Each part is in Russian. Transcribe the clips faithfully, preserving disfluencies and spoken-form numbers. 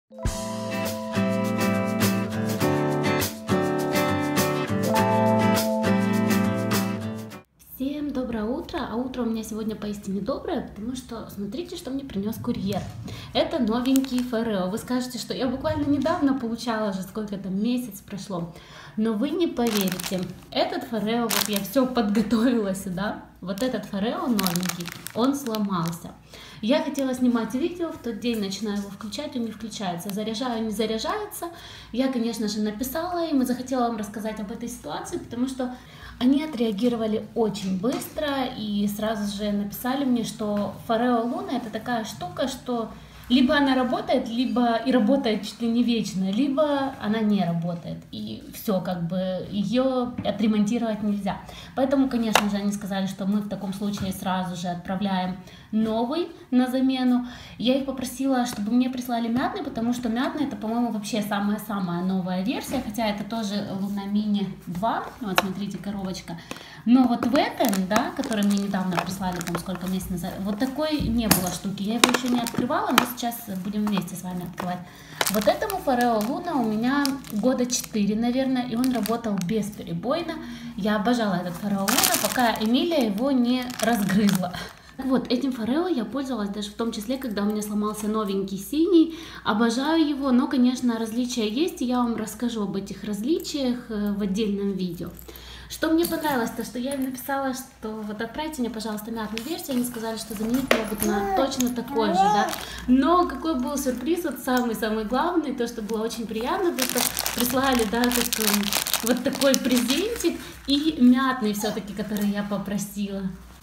Всем доброе утро, а утро у меня сегодня поистине доброе, потому что смотрите, что мне принес курьер. Это новенький Форео. Вы скажете, что я буквально недавно получала, уже сколько там, месяц прошло. Но вы не поверите, этот Форео, вот я все подготовила сюда, вот этот Форео новенький, он сломался. Я хотела снимать видео, в тот день начинаю его включать, он не включается, заряжаю, не заряжается. Я, конечно же, написала им и захотела вам рассказать об этой ситуации, потому что они отреагировали очень быстро и сразу же написали мне, что Форео Луна это такая штука, что либо она работает, либо и работает чуть ли не вечно, либо она не работает. И все, как бы ее отремонтировать нельзя. Поэтому, конечно же, они сказали, что мы в таком случае сразу же отправляем новый на замену. Я их попросила, чтобы мне прислали мятный, потому что мятный это, по-моему, вообще самая-самая новая версия, хотя это тоже Луна Мини два, вот смотрите, коробочка. Но вот в этом, да, который мне недавно прислали, там сколько месяцев назад, вот такой не было штуки. Я его еще не открывала, но сейчас будем вместе с вами открывать. Вот этому Форео Луна у меня года четыре, наверное, и он работал бесперебойно. Я обожала этот Форео Луна, пока Эмилия его не разгрызла. Вот, этим Форео я пользовалась даже в том числе, когда у меня сломался новенький синий. Обожаю его, но, конечно, различия есть, и я вам расскажу об этих различиях в отдельном видео. Что мне понравилось, то что я им написала, что вот отправьте мне, пожалуйста, мятную версию, они сказали, что заменить могут на точно такой же, да. Но какой был сюрприз, вот самый-самый главный, то, что было очень приятно, то, что прислали, да, как, вот такой презентик и мятный все-таки, который я попросила.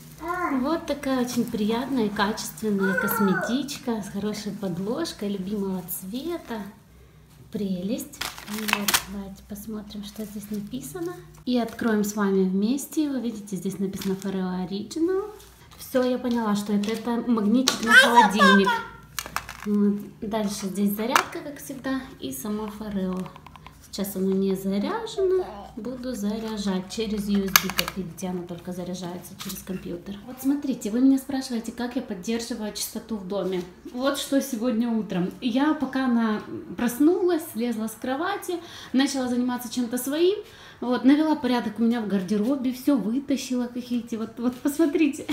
Вот такая очень приятная, качественная косметичка с хорошей подложкой, любимого цвета. Прелесть. Вот, давайте посмотрим, что здесь написано. И откроем с вами вместе. Вы видите, здесь написано Форео Original. Все, я поняла, что это, это магнитик на холодильник. Вот. Дальше здесь зарядка, как всегда, и само Форео. Сейчас оно не заряжено, буду заряжать через ю эс би, как видите, оно только заряжается через компьютер. Вот смотрите, вы меня спрашиваете, как я поддерживаю чистоту в доме. Вот что сегодня утром. Я пока она проснулась, слезла с кровати, начала заниматься чем-то своим, вот, навела порядок у меня в гардеробе, все вытащила, какие-то, вот, вот посмотрите.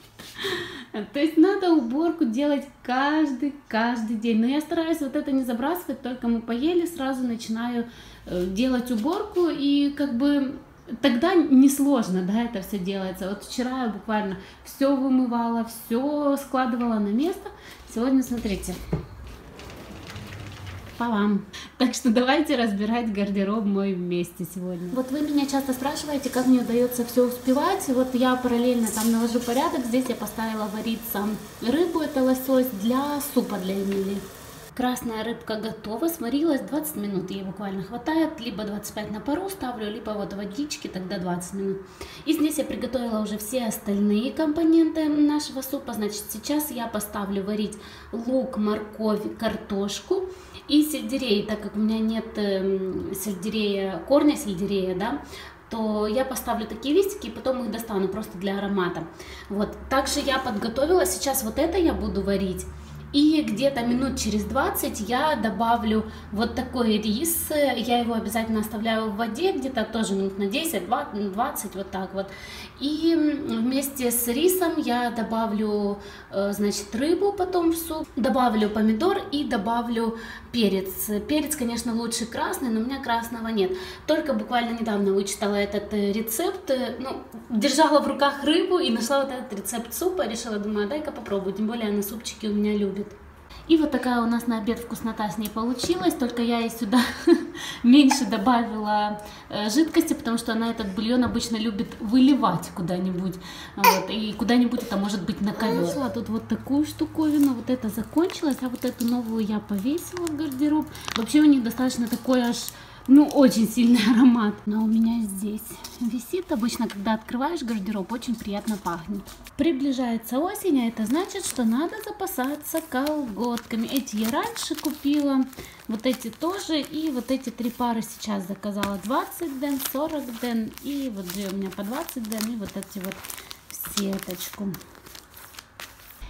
То есть надо уборку делать каждый, каждый день. Но я стараюсь вот это не забрасывать, только мы поели, сразу начинаю делать уборку. И как бы тогда несложно, да, это все делается. Вот вчера я буквально все вымывала, все складывала на место. Сегодня, смотрите, по вам. Так что давайте разбирать гардероб мой вместе сегодня. Вот вы меня часто спрашиваете, как мне удается все успевать. Вот я параллельно там навожу порядок. Здесь я поставила вариться рыбу, это лосось, для супа для Эмилии. Красная рыбка готова, сварилась двадцать минут, ей буквально хватает, либо двадцать пять на пару ставлю, либо вот водички, тогда двадцать минут. И здесь я приготовила уже все остальные компоненты нашего супа, значит сейчас я поставлю варить лук, морковь, картошку и сельдерей, так как у меня нет э, сельдерея, корня сельдерея, да, то я поставлю такие листики и потом их достану просто для аромата. Вот, также я подготовила, сейчас вот это я буду варить. И где-то минут через двадцать я добавлю вот такой рис, я его обязательно оставляю в воде, где-то тоже минут на десять двадцать, вот так вот. И вместе с рисом я добавлю, значит, рыбу потом в суп, добавлю помидор и добавлю перец. Перец, конечно, лучше красный, но у меня красного нет. Только буквально недавно вычитала этот рецепт, ну, держала в руках рыбу и нашла вот этот рецепт супа, решила, думаю, дай-ка попробую, тем более она супчики у меня любит. И вот такая у нас на обед вкуснота с ней получилась, только я ей сюда меньше добавила э, жидкости, потому что она этот бульон обычно любит выливать куда-нибудь, вот, и куда-нибудь это может быть на ковер. Нашла тут вот такую штуковину, вот это закончилось, а вот эту новую я повесила в гардероб. Вообще у них достаточно такой аж, ну, очень сильный аромат. Но у меня здесь висит. Обычно, когда открываешь гардероб, очень приятно пахнет. Приближается осень, а это значит, что надо запасаться колготками. Эти я раньше купила, вот эти тоже. И вот эти три пары сейчас заказала. двадцать ден, сорок ден. И вот две у меня по двадцать ден. И вот эти вот в сеточку.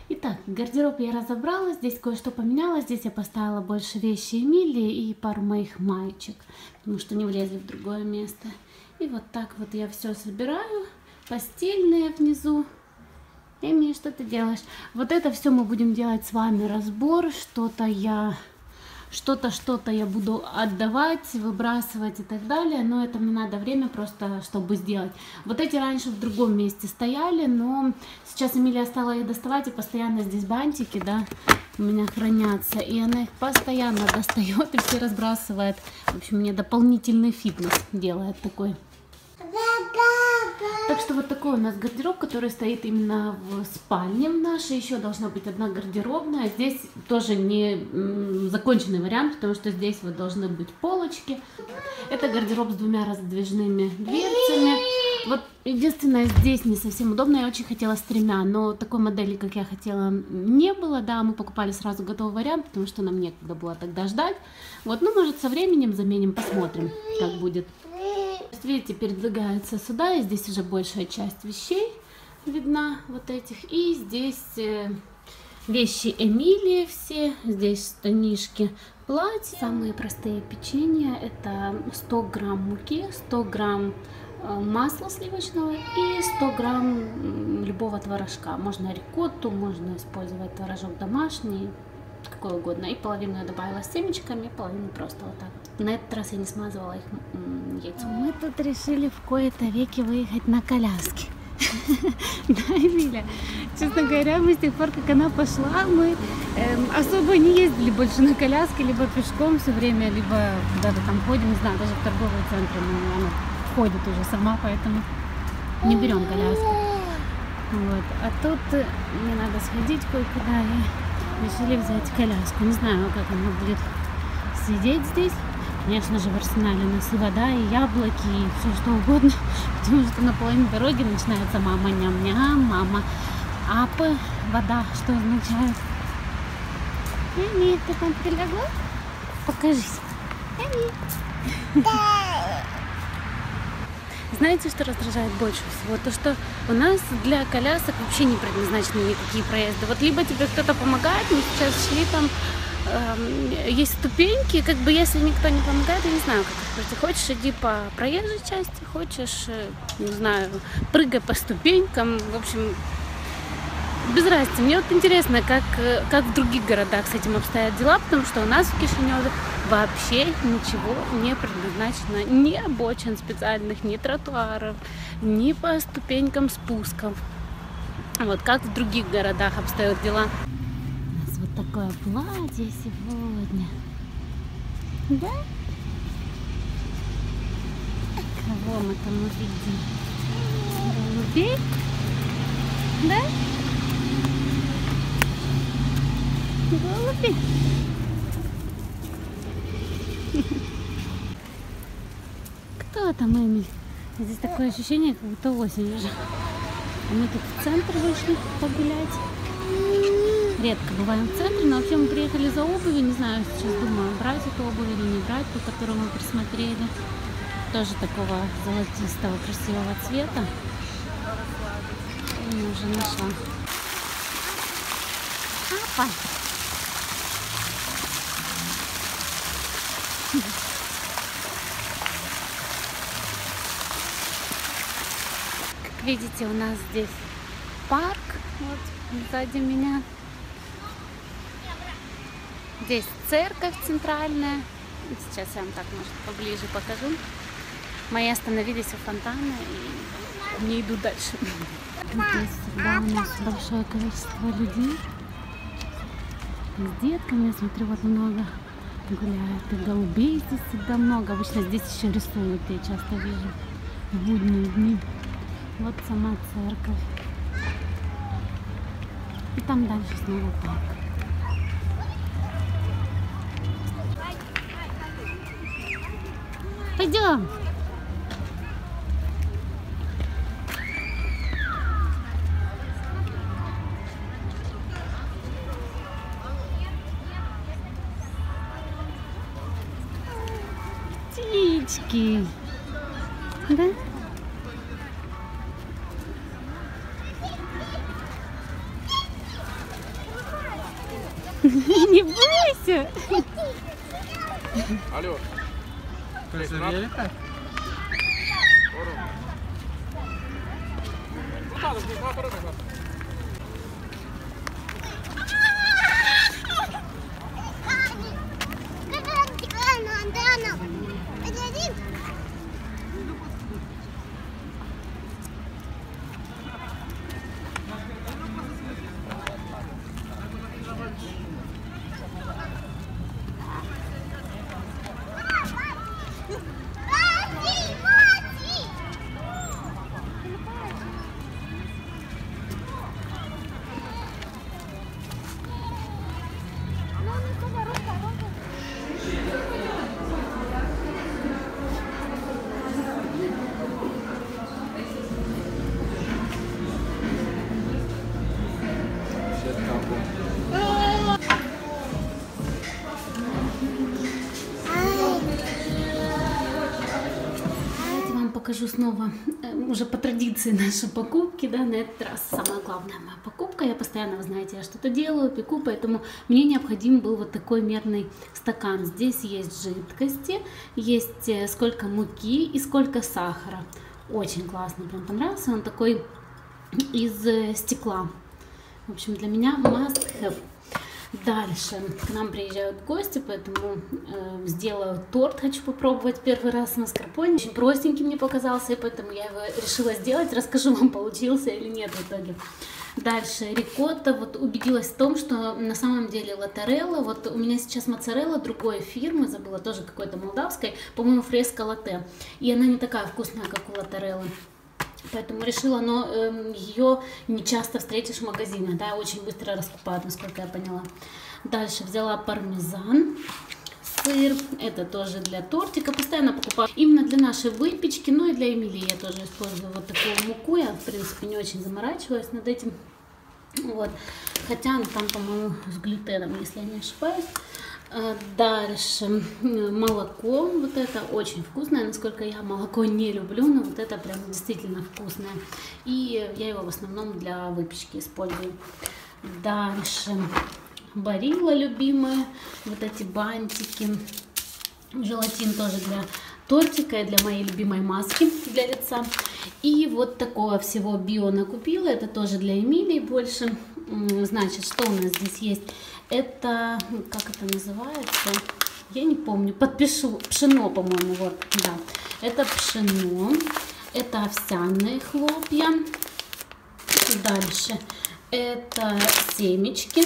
Итак, гардероб я разобрала, здесь кое-что поменяла, здесь я поставила больше вещей Эмилии и пару моих маечек, потому что не влезли в другое место. И вот так вот я все собираю, постельные внизу. Эми, что ты делаешь? Вот это все мы будем делать с вами разбор, что-то я... Что-то, что-то я буду отдавать, выбрасывать и так далее, но это мне надо время просто, чтобы сделать. Вот эти раньше в другом месте стояли, но сейчас Эмилия стала их доставать, и постоянно здесь бантики, да, у меня хранятся, и она их постоянно достает и все разбрасывает. В общем, мне дополнительный фитнес делает такой. Так что вот такой у нас гардероб, который стоит именно в спальне в нашей. Еще должна быть одна гардеробная. Здесь тоже не законченный вариант, потому что здесь вот должны быть полочки. Это гардероб с двумя раздвижными дверцами. Вот единственное, здесь не совсем удобно. Я очень хотела с тремя, но такой модели, как я хотела, не было. Да, мы покупали сразу готовый вариант, потому что нам некогда было тогда ждать. Вот, ну, может, со временем заменим, посмотрим, как будет. Видите, передвигается сюда, и здесь уже большая часть вещей видна, вот этих. И здесь вещи Эмилии все, здесь штанишки, платья. Самые простые печенья — это сто грамм муки, сто грамм масла сливочного и сто грамм любого творожка. Можно рикотту, можно использовать творожок домашний, какой угодно. И половину я добавила с семечками, половину просто вот так. На этот раз я не смазывала их яйцом. Мы тут решили в кои-то веки выехать на коляске. Да, Эмиля? Честно говоря, мы с тех пор, как она пошла, мы эм, особо не ездили больше на коляске, либо пешком все время, либо куда-то там ходим, не знаю, даже в торговые центры, но она ходит уже сама, поэтому не берем коляску. Вот. А тут мне надо сходить кое-куда и решили взять коляску. Не знаю, как она будет сидеть здесь. Конечно же, в арсенале у нас и вода, и яблоки, и все что угодно. Потому что на половине дороги начинается мама ням-ням, мама апы, вода, что означает. Эми, ты там прилегла? Покажись. Эми. Знаете, что раздражает больше всего? То, что у нас для колясок вообще не предназначены никакие проезды. Вот либо тебе кто-то помогает, мы сейчас шли там, э, есть ступеньки, как бы если никто не помогает, я не знаю, как это. Хочешь, иди по проезжей части, хочешь, не знаю, прыгай по ступенькам, в общем, без разницы. Мне вот интересно, как, как в других городах с этим обстоят дела, потому что у нас в Кишиневе вообще ничего не предназначено, ни обочин специальных, ни тротуаров, ни по ступенькам спусков. Вот как в других городах обстоят дела. У нас вот такое платье сегодня. Да? Кого мы там увидим? Голубей? Да? Голуби. Кто там, Эми? Здесь такое ощущение, как будто осень уже. А мы тут в центр вышли погулять. Редко бываем в центре, но вообще мы приехали за обувью. Не знаю, сейчас думаю, брать эту обувь или не брать, ту, которую мы присмотрели. Тоже такого золотистого, красивого цвета. И уже нашла. Апа! Как видите, у нас здесь парк, вот сзади меня. Здесь церковь центральная. Сейчас я вам так, может, поближе покажу. Мои остановились у фонтана и не идут дальше. Здесь всегда у нас большое количество людей. С детками, я смотрю, вот много гуляют. И голубей здесь всегда много. Обычно здесь еще рисуют, я часто вижу в будние дни. Вот сама церковь. И там дальше снова парк. Пойдем. Птички. Да? Где? Алло. То есть велика? Покажу снова, уже по традиции, наши покупки, да, на этот раз самая главная моя покупка. Я постоянно, вы знаете, я что-то делаю, пеку, поэтому мне необходим был вот такой мерный стакан. Здесь есть жидкости, есть сколько муки и сколько сахара. Очень классный, прям понравился. Он такой из стекла. В общем, для меня must have. Дальше к нам приезжают гости, поэтому э, сделаю торт, хочу попробовать первый раз в маскарпоне. Очень простенький мне показался, и поэтому я его решила сделать. Расскажу вам, получился или нет в итоге. Дальше рикотта. Вот убедилась в том, что на самом деле латарелла, вот у меня сейчас моцарелла другой фирмы, забыла, тоже какой-то молдавской, по-моему, фреско латте. И она не такая вкусная, как у латареллы. Поэтому решила, но э, ее не часто встретишь в магазинах, да, очень быстро раскупают, насколько я поняла. Дальше взяла пармезан, сыр, это тоже для тортика, постоянно покупаю именно для нашей выпечки, но и для Эмилии я тоже использую вот такую муку, я, в принципе, не очень заморачиваюсь над этим, вот, хотя она там, по-моему, с глютеном, если я не ошибаюсь. Дальше молоко, вот это очень вкусное, насколько я молоко не люблю, но вот это прям действительно вкусное, и я его в основном для выпечки использую. Дальше Барилла любимая, вот эти бантики, желатин тоже для тортика и для моей любимой маски для лица. И вот такого всего био накупила, это тоже для Эмилии больше. Значит, что у нас здесь есть? Это, как это называется? Я не помню, подпишу, пшено, по-моему, вот, да. Это пшено, это овсяные хлопья. Дальше это семечки.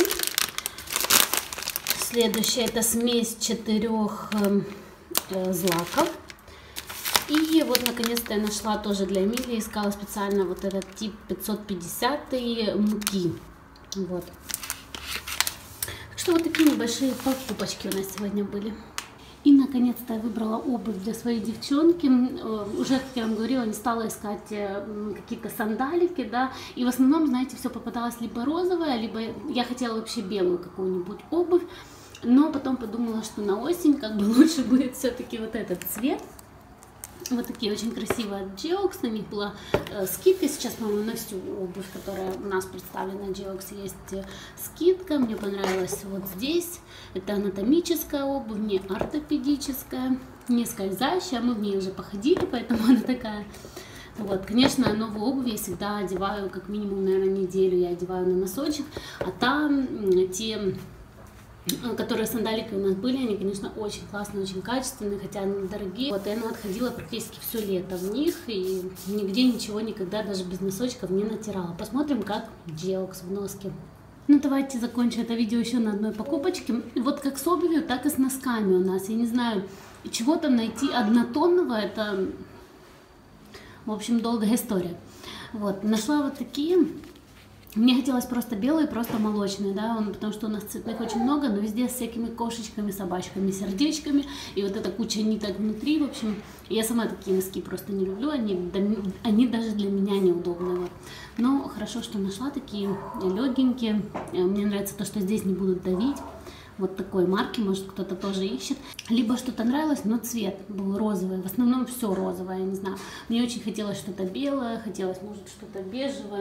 Следующее это смесь четырех э, злаков. И вот наконец-то я нашла тоже для Эмилии, искала специально вот этот тип пятьсот пятьдесят муки. Вот. Так что вот такие небольшие покупочки у нас сегодня были. И наконец-то я выбрала обувь для своей девчонки. Уже, как я вам говорила, не стала искать какие-то сандалики, да. И в основном, знаете, все попадалось либо розовое, либо я хотела вообще белую какую-нибудь обувь. Но потом подумала, что на осень как бы лучше будет все-таки вот этот цвет. Вот такие очень красивые от Geox, на них была э, скидка, сейчас, по-моему, на всю обувь, которая у нас представлена Geox, есть э, скидка, мне понравилась вот здесь, это анатомическая обувь, не ортопедическая, не скользящая, мы в ней уже походили, поэтому она такая. Вот, конечно, новую обувь я всегда одеваю, как минимум, наверное, неделю я одеваю на носочек, а там э, те... которые сандалики у нас были, они, конечно, очень классные, очень качественные, хотя они дорогие. Вот, и она отходила практически все лето в них, и нигде ничего никогда, даже без носочков, не натирала. Посмотрим, как Geox в носке. Ну, давайте закончим это видео еще на одной покупочке. Вот как с обувью, так и с носками у нас. Я не знаю, чего там найти однотонного, это, в общем, долгая история. Вот, нашла вот такие. Мне хотелось просто белые, просто молочные, да, он, потому что у нас цветных очень много, но везде с всякими кошечками, собачками, сердечками, и вот эта куча ниток внутри, в общем, я сама такие носки просто не люблю, они, они даже для меня неудобные, вот. Но хорошо, что нашла такие легенькие, мне нравится то, что здесь не будут давить, вот такой марки, может кто-то тоже ищет, либо что-то нравилось, но цвет был розовый, в основном все розовое, я не знаю, мне очень хотелось что-то белое, хотелось, может, что-то бежевое.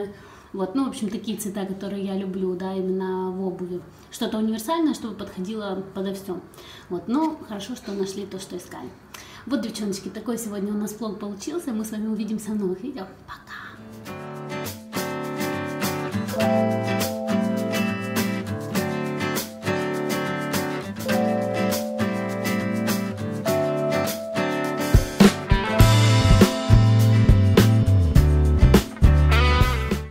Вот, ну, в общем, такие цвета, которые я люблю, да, именно в обуви. Что-то универсальное, чтобы подходило подо все. Вот, но хорошо, что нашли то, что искали. Вот, девчоночки, такой сегодня у нас влог получился. Мы с вами увидимся в новых видео. Пока!